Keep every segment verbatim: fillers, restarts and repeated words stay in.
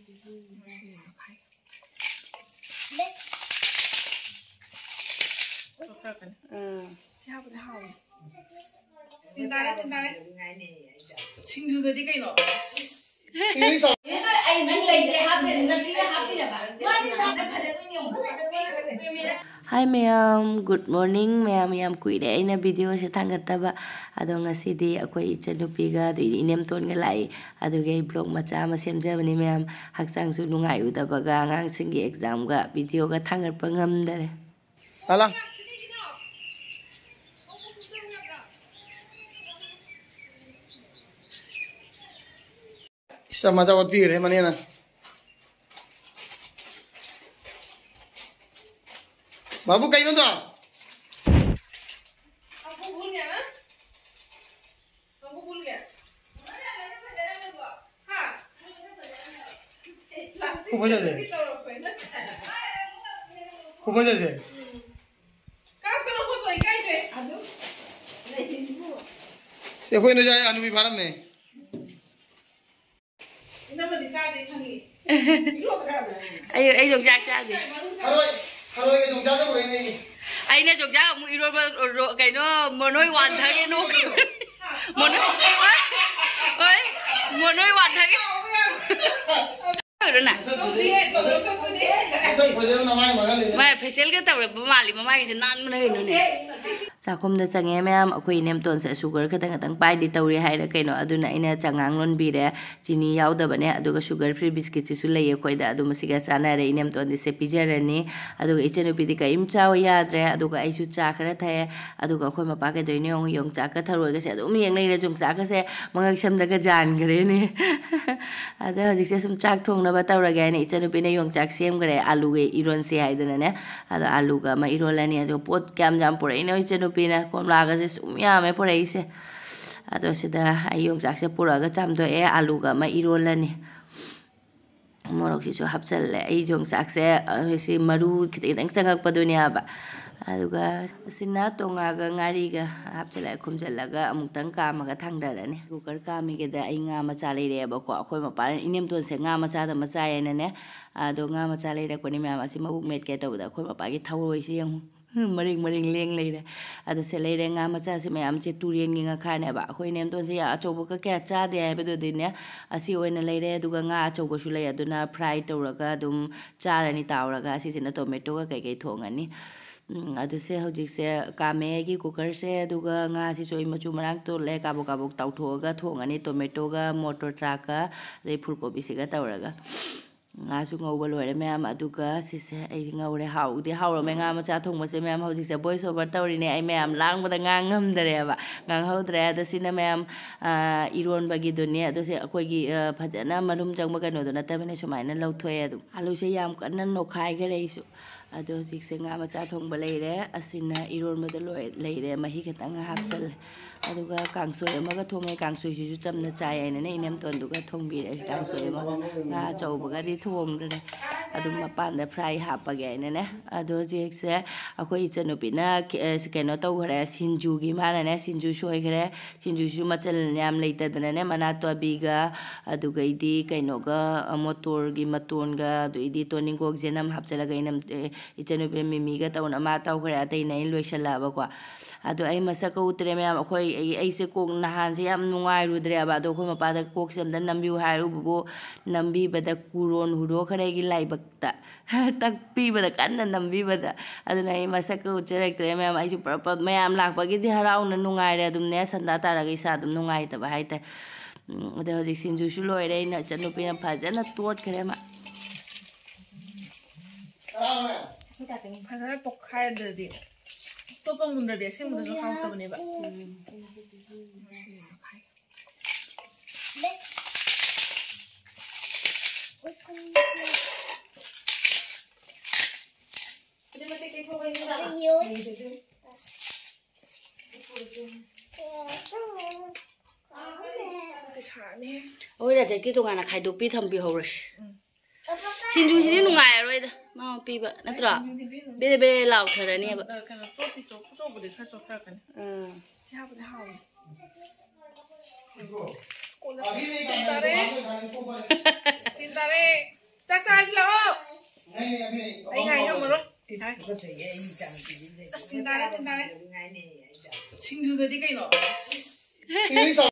Hi ma'am, good morning ma'am. Yam kuire aina video se thangataba ado ngasidi akoi echannupi ga du Enemton ga lai ado ge blog macha ma semjabani ma'am haksang su nungai udaba ga ngang singi exam ga video ga thangat pa ngamdare Talang Isa macha wat pir he manena बाबू कहीं तो आपको भूल गया ना आपको भूल गया हाँ खूब मजा से खूब मजा से काम करो खुद तो इकाई से से कोई न जाए अनुभी फार्म में इन्हें मत दिखा दे खाली ayo ayo Yongchak cha di tharoi tharoi ke Yongchak ko rei nei ai ne Yongchak mu iro ro kai no monoi wan thage no monoi oi monoi wan thage rồi nè mai facial cái tàu mà lì mà mai cái nan này nữa nè sa khom da chang em em akoi Enemton se sugar khatang khatang pai di tawri haira kaino aduna ina changang lon bi re chini yaw da bane aduga sugar free biscuit su lei akoi da adu masiga chana re Enemton se pijarani aduga echannupi di kaim chaw yadre aduga ai su cha khara thae aduga akoi mapa ka doini ong Yongchak ka tharoi ka se adum yeng lei re Yongchak ka se ngaksamdaka jan gare ni ada hojik se sum chak thong na ba tawra ga ni echannupi ne Yongchak sem gare alu ge iron se haidana ne ado alu ga ma irolani ado pot kam jam pore ino echannupi na komla ga se sum ya me pore ise ado sida ai Yongchak se pura ga cham do e alu ga ma irolani morok si so hapchal le ai Yongchak se si maru khiteng sangak pa dunia ba aduga sinna tonga ga ngari ga hapchala khumjalla ga amutang ka ma ga thangdarani kukar ka mi ge da ai nga ma cha leire ba ko akhoi ma pa Enemton se nga ma cha da ma cha yana ne ado nga ma cha leire ko ni ma asi mabuk met ke to da akhoi ma pa gi tharoi si yang maring maring leng leire ado se leire nga ma cha si mayam che turien gi ngakhare ne ba akhoi Enemton se ya achobu ka kya cha de ai ba do din ne asi oina leire aduga nga achobu su lei aduna fry tawraga dum charani tawraga asi sina tomato ga kai kai thongani adu se hojik se kame gi cooker se aduga nga si soi machu marang to le kabok kabok tau thoga thongani tomato ga motor truck ga dei phulkobi se ga tawraga nga su ngau ba loire ma'am aduga si se ai ngaure hau de hauro me nga ma cha thong ma se ma'am hojik se voice over tawri ne ai ma'am lang ba da nga ngam dare ba ngang hau dre adu sina ma'am iron ba gi dunia adu se akoi gi phajana manum jang ma kano do na ta bane sumaina lau thoe adu alu se yam kan no khai ga rei su ado hojik se nga ma cha thong ba leire asina iron ma da loi leire mahi khatang hapchal aduga kangsoi ama ga thonge kangsoi su chamna chai ai ne Enemton du ga thong bi re kangsoi ama nga chau ba ga di thong de adu ma pan da fry hap ba ga ne ne ado hojik se akoi echannupi na keno tau khare sinju gi ma na ne sinju soi khare sinju su machal yam leita da ne mana to bi ga aduga idi keno ga motor gi maton ga du idi toning gok jenam hapchala ga inam echannupi mimi ga taun ama tau khare atai nei loisala ba ko ado ai masaka utre me akoi ai se kok nahan se yam nungai rudre ba do khoi mapa da kok sem da nambi hairu bu nambi ba da kuron hure khare gi laibak ta tak pi ba da kan nambi ba da adu nai masaka utre tre me ai su proper me am lak ba gi di harau na nungai re dum ne sanda ta ra gi sa dum nungai ta ba hai ta ade hojik sinju su loire na echannupi na phajana tot khare ma 하나 또 가야 되지. 또 방문들이 친구들 좀 하고 때문에 봐. ôi là cái tụi ngana khai đục pi thầm pi hầu xin chú xin nungai rồi đó mau pi ba nó trọ bê bê lao khởi này ba ừ Tintare chắc sao chứ đâu नहीं नहीं अभी नहीं anh ngày không mà luôn có thể anh chẳng thì xin ta đấy xin ta đấy xin du tới đi cây nọ नहीं सौ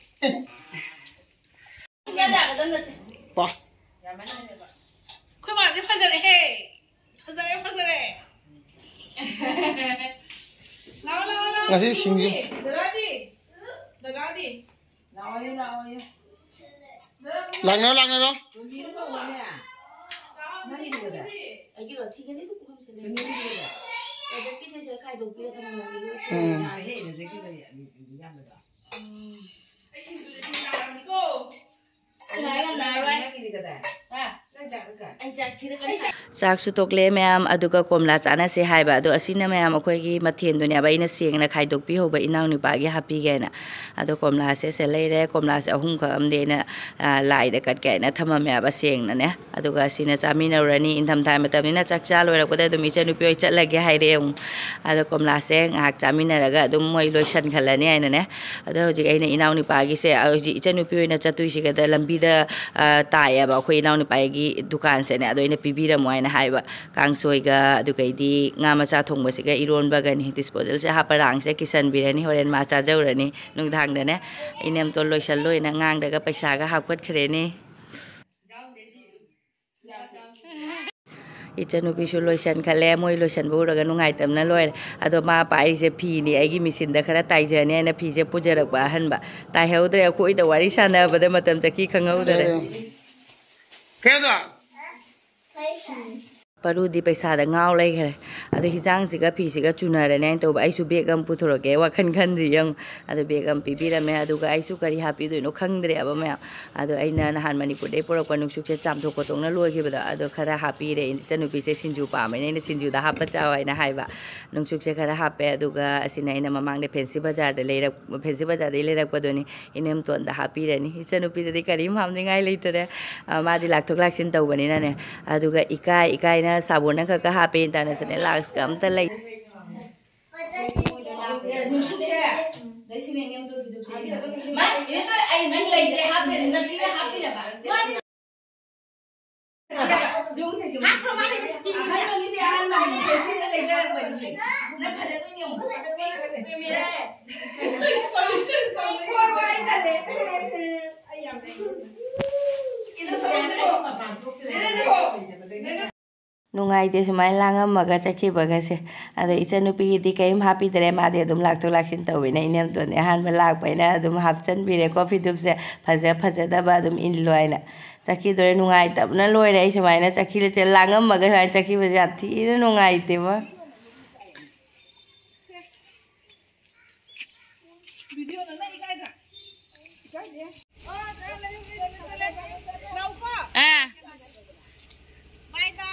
वाह khuyên bạn sẽ phát ra đấy hey phát ra đấy phát ra đấy lao lao lao ngasih singju darah di darah di langna langna lo Chak su tok le mayam aduga komla chana se haiba ado asina mayam akhoi gi mathen dunya ba ina seng na khai dok pi hoba inaw ni ba gi happy ge na ado komla se se le re komla se ahum kha am de na lai da kat ge na thama me ba seng na ne aduga asina chami na rani in tham thai matam ni na chak cha lo ra ko da dumi chanu pi chat la ge hai re ung ado komla se ngak chami na ra ga dum moi lo shan khala ni ai na ne ado ji ai na inaw ni pa gi se ji chanu pi na chatui si ga da lambi da tai ba akhoi inaw ni pa gi dukan se ne ado ina pi bi ra mo ai na hai ba kang soi ga adu kai di nga ma cha thong ba si ga iron ba ga ni disposal se ha parang se kisan bi ra ni horen ma cha jau ra ni nung thang da ne inem ton loi sal loi na ngang da ga paisa ga hap kat khre ni echannupi su loi san khale moi loi san bu ra ga nungai tam na loi ado ma pai se phi ni ai gi machine da khara tai je ne na phi se pu je rak ba han ba tai heu dre khoi da wari sana ba da matam chaki khangau da क्या तो Paru di paisa da ngau lai khare ado hijang siga phi siga chuna ra ne to ai su begam puthoro ge wa khan khan ri yang ado begam pi bi ra me ado ga ai su kari happy do no khang dre aba me ado aina na han manipur de porok panuk suk se cham thok ko tong na loi ki ba ado khara happy re echannupi se sinju pa me ne sinju da hap cha wa na hai ba nung suk se khara happy ado ga asina ina mamang de fancy bazar de le rak fancy bazar de le rak pa do ni Enemton da happy re ni echannupi de kari mam ni ngai le tore ma di lak thok lak sin tau bani na ne ado ga ikai ikai na sabun na ka ha pe international lax kam ta lai nungai de sumai langam maga chakhi baga se ado echannupi di kaim happy dre ma de dum lak to lak sin tawi na Enemton ne han ba lak pai na dum hap chan bi re coffee dup se phaja phaja da ba dum in loi na chakhi dore nungai tab na loi re sumai na chakhi le che langam maga ha chakhi ba ja thi na nungai te ba video nó này cái cả cái gì ơ cái này lâu quá à bye bye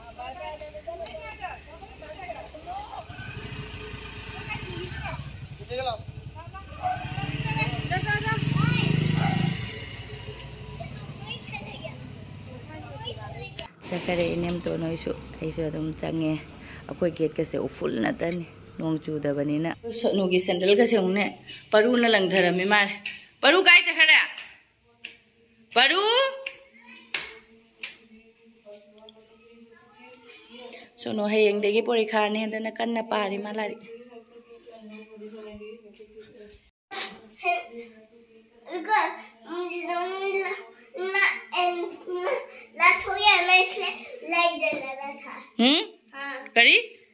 chakare Enemton noi su ai su dum change akoi gate ka se full na tan nong chu da bani na so no gi sandal ka se ne paru na lang dhara mi mar paru kai chakhara paru so no hayeng de gi porikha ne da na kan na pari malari Hmm? Kari?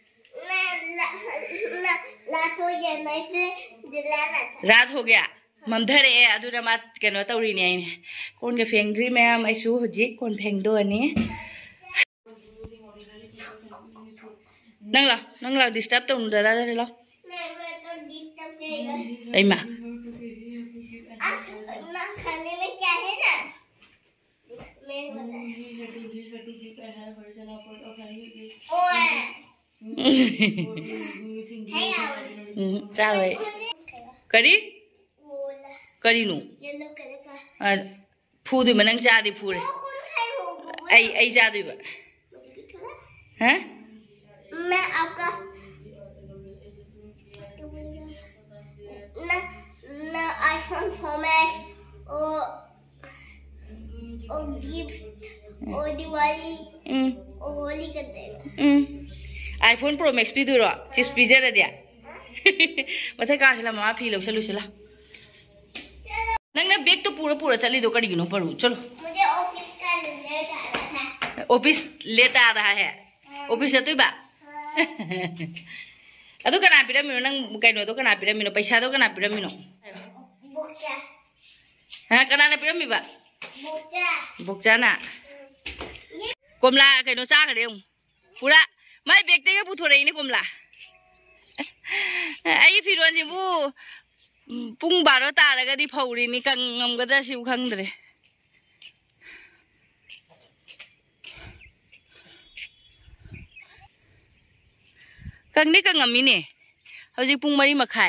रात हो गया ममधरे अदुरा मा कनो तौरी ने कोन के फेंगद्री ma'am आइसु हजि कोन फेंगदो अनि Nangla Nangla disturb तो उनदरा रे लो एमा ना खाने में क्या है ना cha rồi kari kari nu phu đuổi mà năng cha thì phu đấy ai ai cha đuổi vậy hả मैं आपका ना ना आईफोन फोर मैक्स और और गिफ्ट और दिवाली Mm. और होली कर देगा Mm. iPhone Pro Max भी दूर हो चिप्स पिज़्ज़ा रह दिया मतलब कहाँ चला माँ फील हो चलो चला नंग ना बैग तो पूरा पूरा चली दो कड़ी गिनो पढ़ू चलो मुझे ऑफिस का लेट आ रहा था ऑफिस लेट आ रहा है ऑफिस से तो ही बा अदो कना पिरामिनो नंग कहीं दो कना पिरामिनो पैसा दो कना पिरामिनो बुक्चा हाँ कना ना पिरामि बा बुक्चा बुक्चा ना कोमला कहीं चा करे हूँ पूरा मैं बैग ते के पुथो रही ने कोमला आई फिर वन जी वो पुंग बारो तारा का दी फाउरी नि कंग हम गदा शिव खंगदरे कंगनी कंगमी ने हजी पुंग मरी मखाय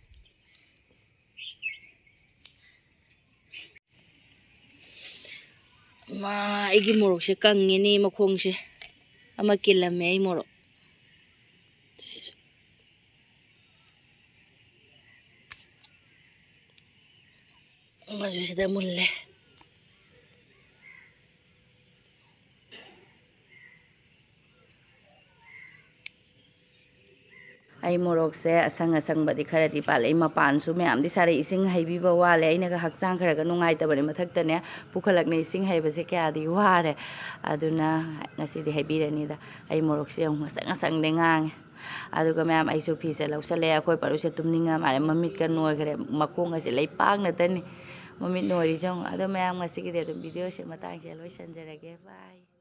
मा आइगी मोरक से कंगे ने मखोंग से अमा किलमे आई मोरक Masih sudah mulai. Ai morok se asang asang badi khara di pale ma pan su me am di sare ising hai bi ba wa le ai na ga hak chang khara ga nungai ta bari mathak ta ne pukhalak ne ising hai ba se kya di wa re aduna ngasi di hai bi re ni da ai morok se ang asang asang de ngang aduga me am ai su phi se lau se le khoi paru se tumninga mare mamit ka noi khare makong ase lei pak na ta ni Mami nori jong, ada mayang masih kita tu video sih matang jalan senjata ke, bye.